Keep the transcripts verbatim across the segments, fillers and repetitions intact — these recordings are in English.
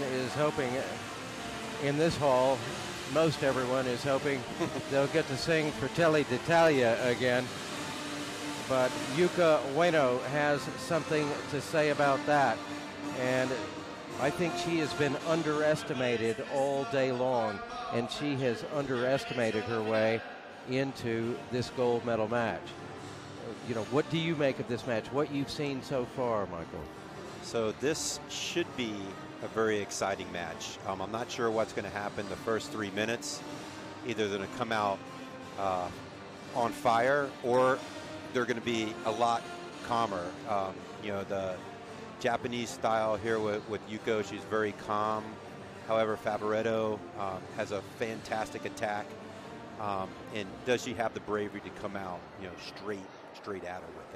is hoping in this hall, most everyone is hoping they'll get to sing Fratelli d'Italia again. But Yuka Ueno has something to say about that. And I think she has been underestimated all day long, and she has underestimated her way into this gold medal match. You know, what do you make of this match? What you've seen so far, Michael? So this should be a very exciting match. Um, I'm not sure what's going to happen the first three minutes. Either they're going to come out uh, on fire, or they're going to be a lot calmer. Um, you know, the Japanese style here with, with Yuko, she's very calm. However, Favoretto um, has a fantastic attack. Um, and does she have the bravery to come out, you know, straight, straight at her with that?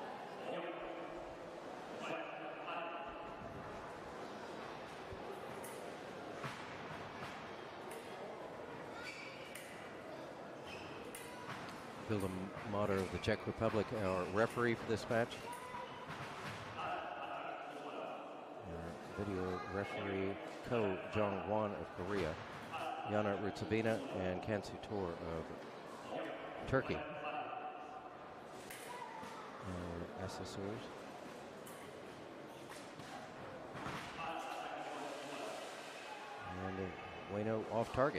Vilda Motter of the Czech Republic, our referee for this match. Our video referee Ko Jong-won of Korea, Yana Rutsabina and Cansu Tor of Turkey. Our assessors. And uh, Ueno off target.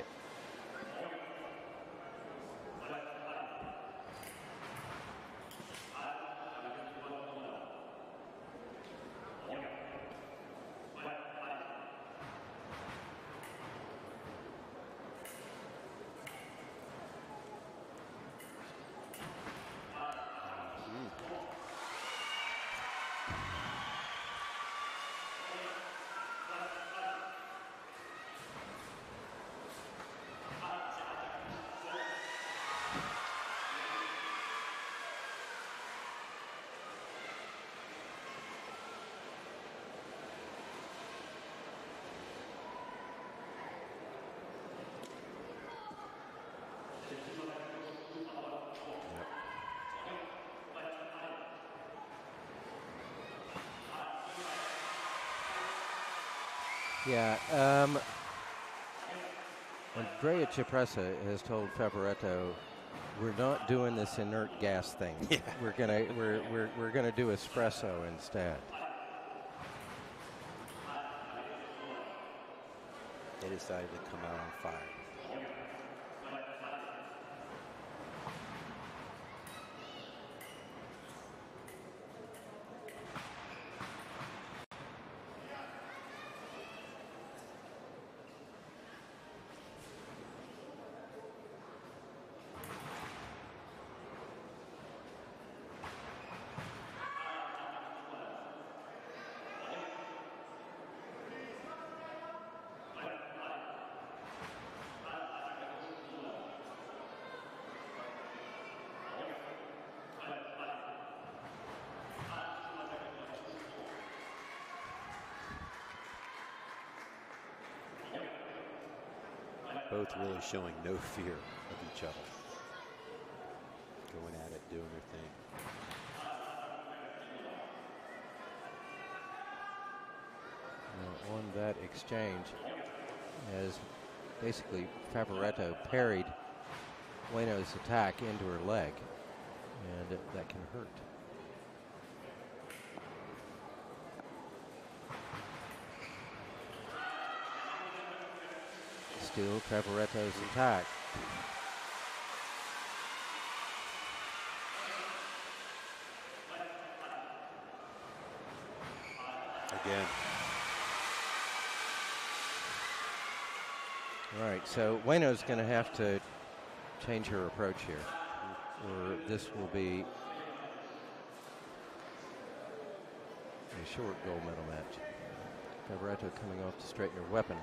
Yeah, um, Andrea Cipressa has told Favoretto, "We're not doing this inert gas thing. Yeah. We're gonna we're we're we're gonna do espresso instead." They decided to come out on fire. Both really showing no fear of each other. Going at it, doing their thing. Now on that exchange, as basically Favoretto parried Ueno's attack into her leg, and that can hurt. Still Favoretto's attack. Again. All right, so Ueno's going to have to change her approach here, or this will be a short gold medal match. Favoretto coming off to straighten her weapon.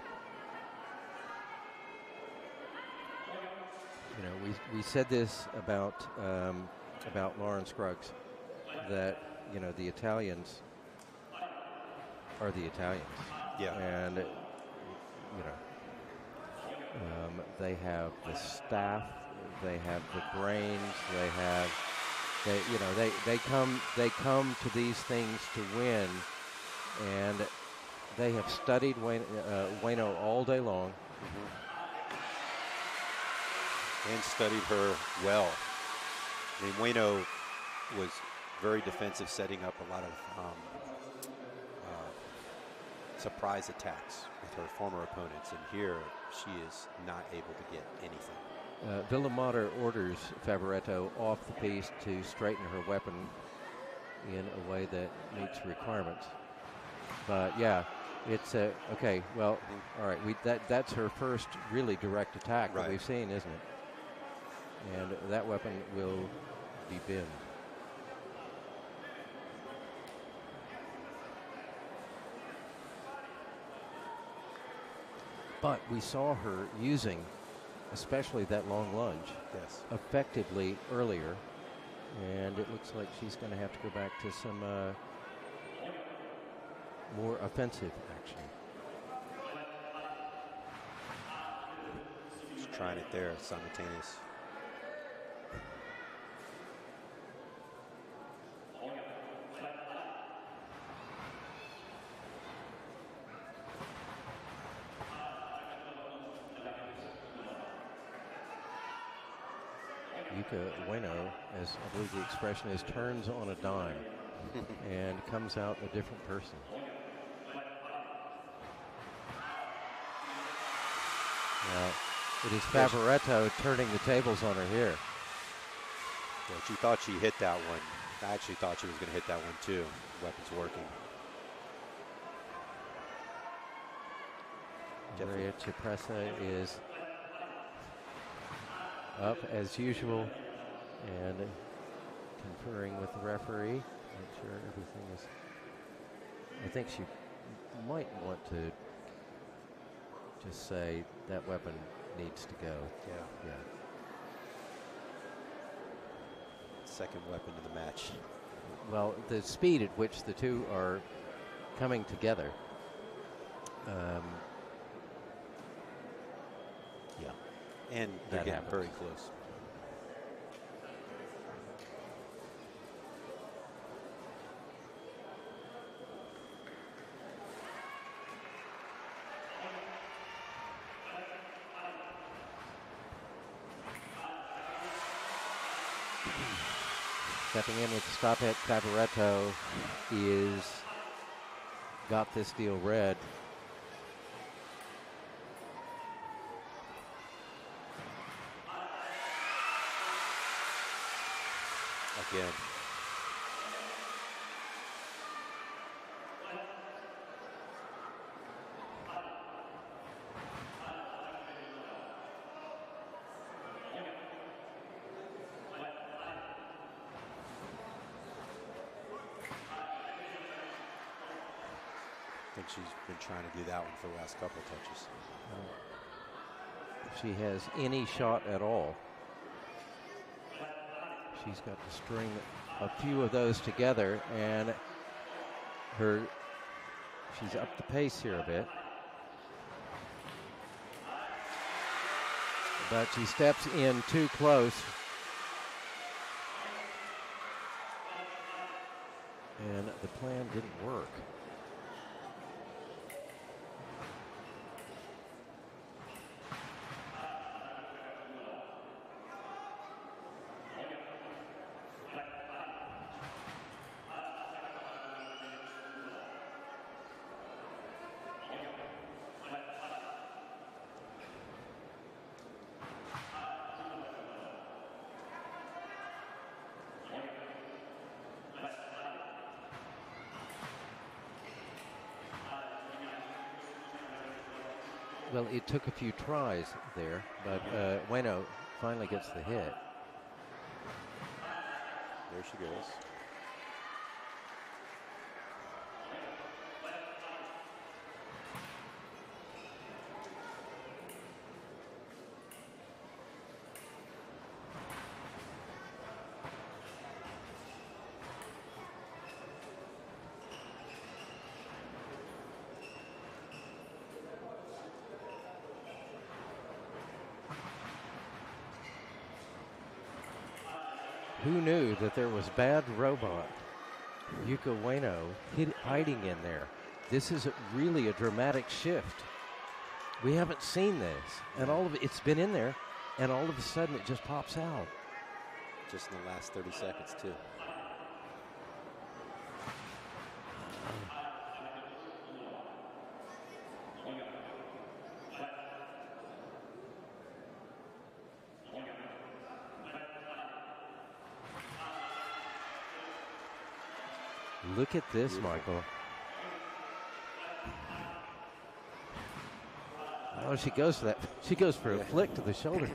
You know, we we said this about um, about Lauren Scruggs, that you know the Italians are the Italians. Yeah. And you know, um, they have the staff, they have the brains, they have they you know they they come they come to these things to win, and they have studied Ueno, uh, Ueno all day long. Mm-hmm. And studied her well. I mean, Ueno was very defensive, setting up a lot of um, uh, surprise attacks with her former opponents. And here, she is not able to get anything. Uh, Villamater orders Favoretto off the piece to straighten her weapon in a way that meets requirements. But yeah, it's uh, okay. Well, mm-hmm. all right. We that that's her first really direct attack right. that we've seen, isn't it? And that weapon will be binned. But we saw her using, especially that long lunge, yes, effectively earlier, and it looks like she's going to have to go back to some uh, more offensive action. She's trying it there, simultaneous. Yuka Ueno, as I believe the expression is, turns on a dime and comes out a different person. Now, it is Favoretto turning the tables on her here. Yeah, she thought she hit that one. I actually thought she was going to hit that one too. Weapon's working. Maria Cipressa is up as usual and conferring with the referee. Make sure everything is. I think she might want to just say that weapon needs to go. Yeah. Yeah. Second weapon in the match. Well, the speed at which the two are coming together. Um, yeah. And they're that getting happens. very close. Stepping in with the stop hit, Favoretto is got this deal red. Again. I think she's been trying to do that one for the last couple of touches. Uh, if she has any shot at all, she's got to string a few of those together, and her she's up the pace here a bit. But she steps in too close. And the plan didn't work. Well, it took a few tries there, but uh, Ueno finally gets the hit. There she goes. Who knew that there was bad robot Yuka Ueno hid, hiding in there? this is a, really a dramatic shift. We haven't seen this, and all of it, it's been in there, and all of a sudden it just pops out. Just in the last thirty seconds, too. Look at this, Beautiful. Michael. Oh, she goes for that. She goes for a flick to the shoulder.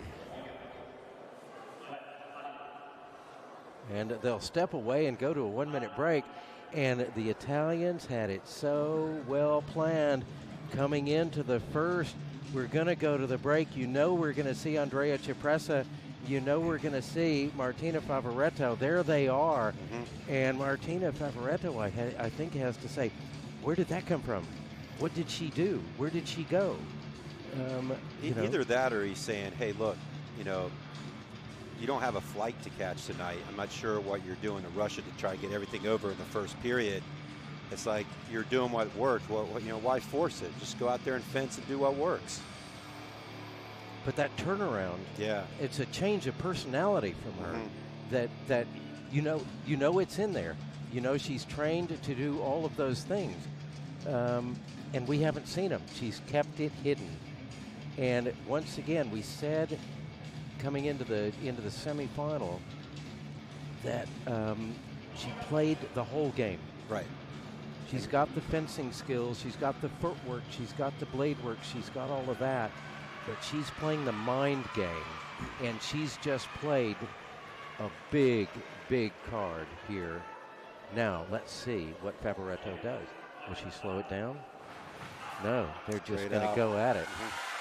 And they'll step away and go to a one-minute break. And the Italians had it so well planned coming into the first. We're going to go to the break. You know we're going to see Andrea Cipressa. You know we're going to see Martina Favoretto. There they are. Mm-hmm. And Martina Favoretto, I, ha- I think, has to say, where did that come from? What did she do? Where did she go? Um, you know. Either that or he's saying, hey, look, you know, you don't have a flight to catch tonight. I'm not sure what you're doing to Russia to try to get everything over in the first period. It's like you're doing what worked. Well, you know, why force it? Just go out there and fence and do what works. But that turnaround, yeah, it's a change of personality from her. Mm-hmm. That that you know you know it's in there. You know she's trained to do all of those things, um, and we haven't seen them. She's kept it hidden. And once again, we said coming into the into the semifinal that um, she played the whole game. Right. She's got the fencing skills. She's got the footwork. She's got the blade work. She's got all of that. But she's playing the mind game, and she's just played a big, big card here. Now, let's see what Favoretto does. Will she slow it down? No, they're just going to go at it.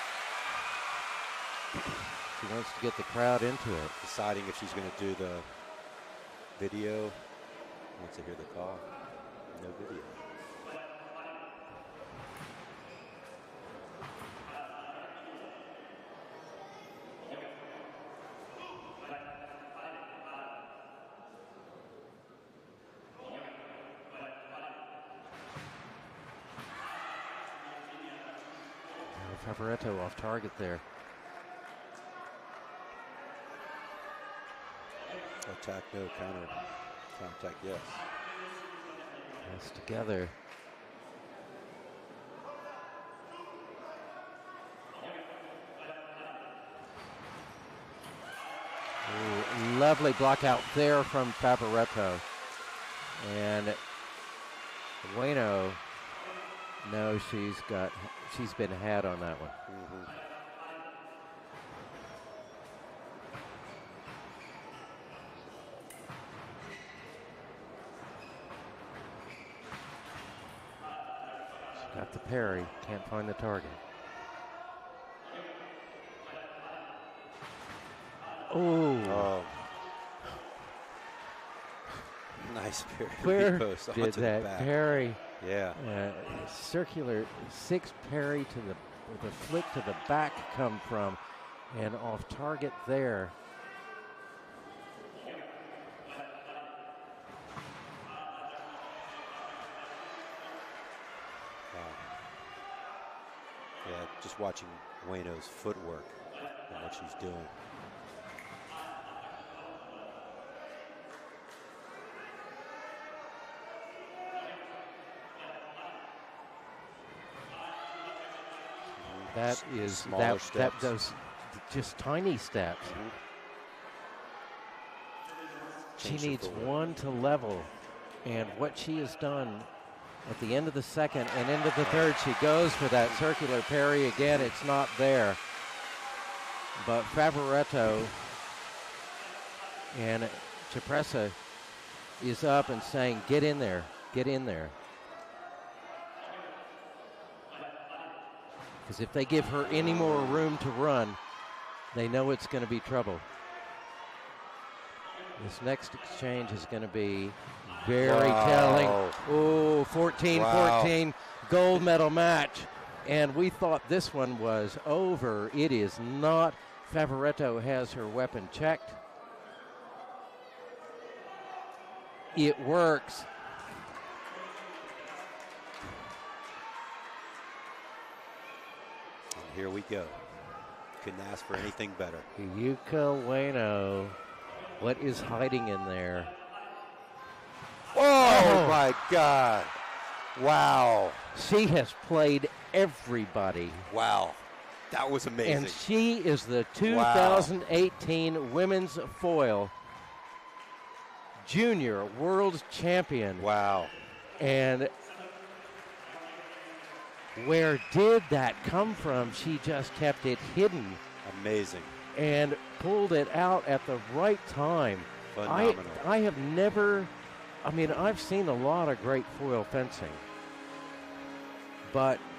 Mm-hmm. She wants to get the crowd into it. Deciding if she's going to do the video. Wants to hear the call. No video. Favoretto off target there. Attack, no. Counter. Contact, yes. Yes, together. Ooh, lovely block out there from Favoretto. And Bueno, no, she's got, she's been had on that one. Mm-hmm. Got the parry, can't find the target. Ooh. Oh. Nice parry. Where Post did that back. parry? Yeah. Uh, circular six parry to the, the flick to the back come from, and off target there. Yeah, just watching Bueno's footwork and what she's doing. That is Smaller that, steps. that those just tiny steps. Mm-hmm. She Change her needs footwork. one to level, and what she has done at the end of the second and into the third, she goes for that circular parry again. It's not there. But Favoretto and Cipressa is up and saying, get in there, get in there. Because if they give her any more room to run, they know it's going to be trouble. This next exchange is going to be very Wow. telling. Oh, fourteen fourteen, Wow. gold medal match. And we thought this one was over. It is not. Favoretto has her weapon checked. It works. here we go. Couldn't ask for anything better. Yuka Ueno. What is hiding in there? Oh, oh, my God. Wow. She has played everybody. Wow. That was amazing. And she is the two thousand eighteen wow. Women's Foil Junior World Champion. Wow. And where did that come from? She just kept it hidden. Amazing. And pulled it out at the right time. Phenomenal. I, I have never, I mean, I've seen a lot of great foil fencing. But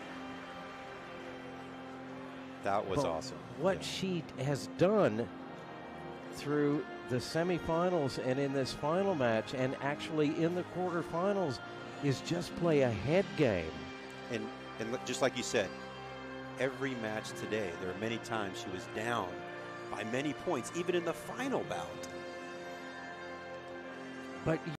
that was but awesome. What yeah. she has done through the semifinals and in this final match and actually in the quarterfinals is just play a head game. And and look, just like you said, every match today, there are many times she was down by many points, even in the final bout. But